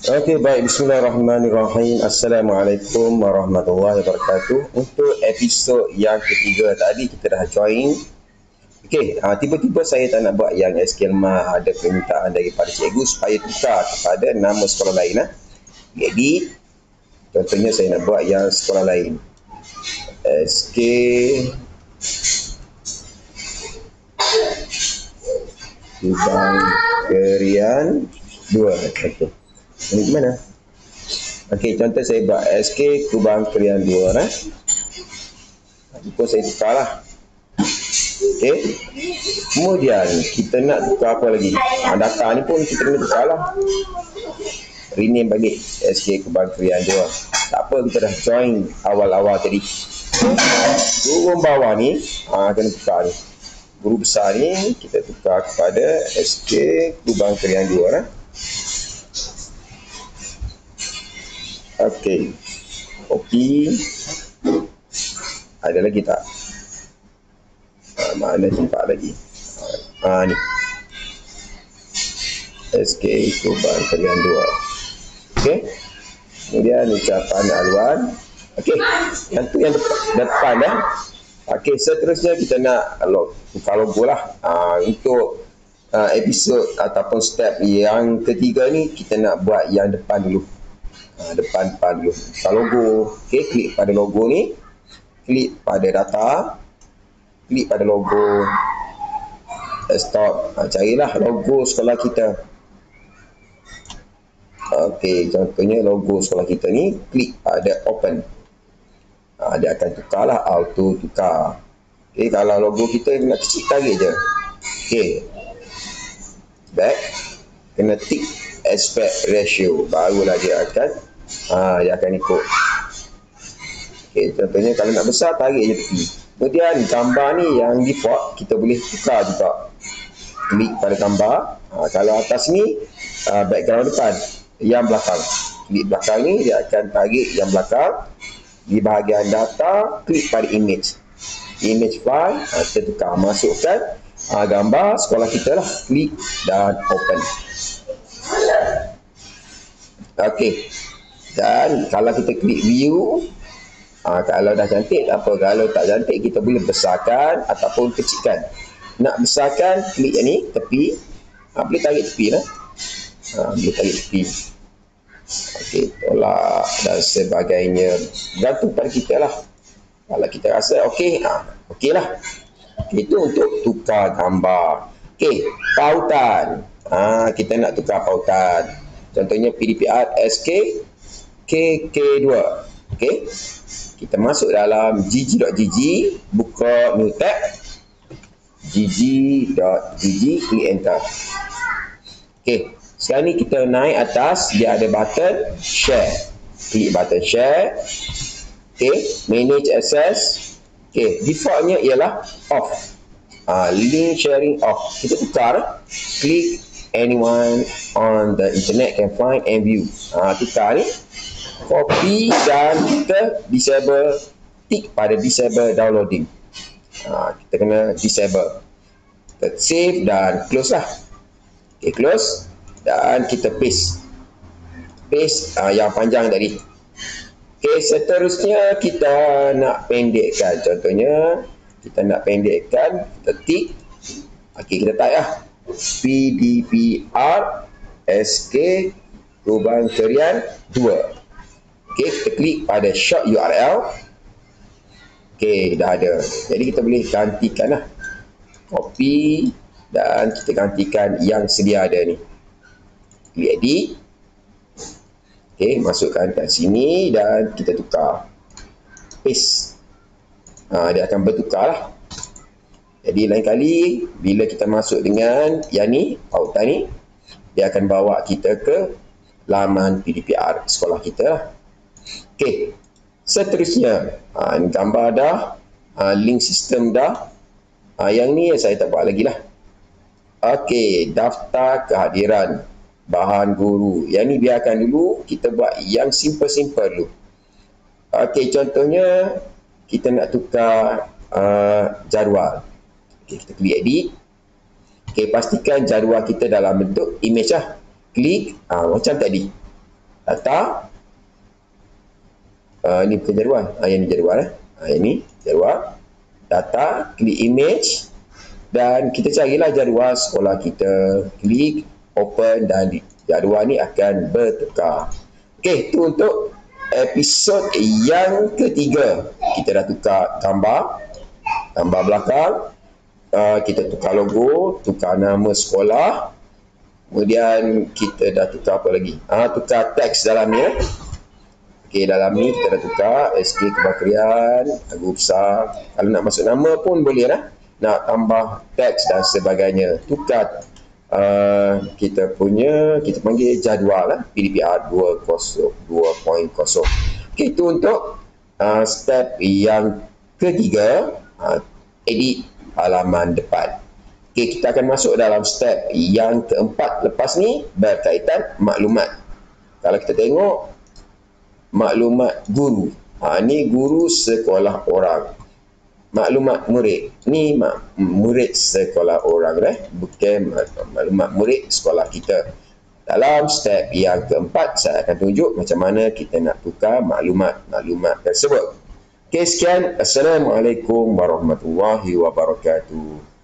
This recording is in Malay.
Okey, baik. Bismillahirrahmanirrahim. Assalamualaikum warahmatullahi wabarakatuh. Untuk episod yang ketiga tadi kita dah join. Okey, tiba-tiba saya tak nak buat yang SKLMA ada permintaan daripada cikgu supaya tukar kepada nama sekolah lain. Jadi, contohnya saya nak buat yang sekolah lain. SK Kubang Kerian 2. Okey. Ini gimana? Okey, contoh saya buat SK Kubang Kerian 2 Pun saya tukar lah. Okey. Kemudian kita nak tukar apa lagi? Data ni pun kita kena tukar lah. Rename bagi SK Kubang Kerian 2. Tak apa, kita dah join awal-awal tadi. Guru bawah ni kena tukar ni. Guru besar ni kita tukar kepada SK Kubang Kerian 2 Okey. Copy. Ada lagi tak? Mana tempat lagi? Ni. SK Kubang Kerian 2. Okey. Kemudian ucapan aluan. Okey. Yang tu yang depan Okey, seterusnya kita nak tukar logo lah. Untuk episod ataupun step yang ketiga ni kita nak buat yang depan dulu. Depan dulu. Tukar logo. Okey, klik pada logo ni. Klik pada data. Klik pada logo. Stop. Carilah logo sekolah kita. Okey, contohnya logo sekolah kita ni. Klik pada open. Dia akan tukarlah, auto tukar. Okey, kalau logo kita nak kecil, tarik je. Okey. Back. Kena tick aspect ratio. Barulah dia akan ikut. Okey, contohnya kalau nak besar, tarik je tepi. Kemudian gambar ni yang default kita boleh tukar juga. Klik pada gambar. Kalau atas ni background depan, yang belakang. Klik belakang ni dia akan tarik yang belakang. Di bahagian data, klik pada image. Image file, kita tukar. Masukkan gambar sekolah kita lah. Klik dan open. Okey. Dan kalau kita klik view, kalau dah cantik tak apa. Kalau tak cantik, kita boleh besarkan ataupun kecilkan. Nak besarkan, klik yang ni, tepi. Boleh tarik tepi lah. Boleh tarik tepi. Okey, tolak dan sebagainya. Gantung pada kita lah. Kalau kita rasa okey, okey lah. Itu untuk tukar gambar. Okey, pautan. Kita nak tukar pautan. Contohnya PDPR SK KK2. Okey. Kita masuk dalam gg.gg, buka new tab. gg.gg, klik enter. Okey. Sekarang ni kita naik atas, dia ada button share. Klik button share. Okey, manage access. Okey, defaultnya ialah off. Link sharing off. Kita tukar. Klik anyone on the internet can find and view. Tukar ni. Copy dan kita disable. Tick pada disable downloading. Kita kena disable. Kita save dan close lah. Okey, close. Dan kita paste yang panjang tadi. Okey, seterusnya kita nak pendekkan. Contohnya kita nak pendekkan, kita tick. Okey, kita type lah PDPR SK Kubang Kerian 2. Okey, kita klik pada short URL. Okey, dah ada. Jadi kita boleh gantikan lah. Copy dan kita gantikan yang sedia ada ni. Klik edit. Okey, masukkan kat sini dan kita tukar. Paste. Dia akan bertukar lah. Jadi lain kali bila kita masuk dengan yang ni, pautan ni, dia akan bawa kita ke laman PDPR sekolah kita lah. Okey, seterusnya gambar dah, link sistem dah. Yang ni saya tak buat lagi lah. Okey, daftar kehadiran bahan guru. Yang ni biarkan dulu, kita buat yang simple-simple dulu. Okey, contohnya kita nak tukar jadual. Okey, kita klik edit. Okey, pastikan jadual kita dalam bentuk image lah. Klik macam tadi. data. Ini bukan jadual. Yang ini jadual. Ini jadual. Data, klik image. Dan kita carilah jadual sekolah kita. Klik open dan jadual ni akan bertukar. Okey, itu untuk episod yang ketiga. Kita dah tukar gambar belakang. Kita tukar logo, tukar nama sekolah. Kemudian kita dah tukar apa lagi? Tukar teks dalamnya. Okey, dalam ni kita dah tukar SK Kementerian, lagu besar. Kalau nak masuk nama pun boleh lah. Nak tambah teks dan sebagainya. Tukar kita panggil jadual lah. PDPR 2.0. Okey, itu untuk step yang ketiga, edit halaman depan. Okey, kita akan masuk dalam step yang keempat lepas ni, berkaitan maklumat. Kalau kita tengok maklumat guru. Ni guru sekolah orang. Maklumat murid. Ni murid sekolah orang. Bukan maklumat murid sekolah kita. Dalam step yang keempat, saya akan tunjuk macam mana kita nak tukar maklumat tersebut. Okey, sekian. Assalamualaikum warahmatullahi wabarakatuh.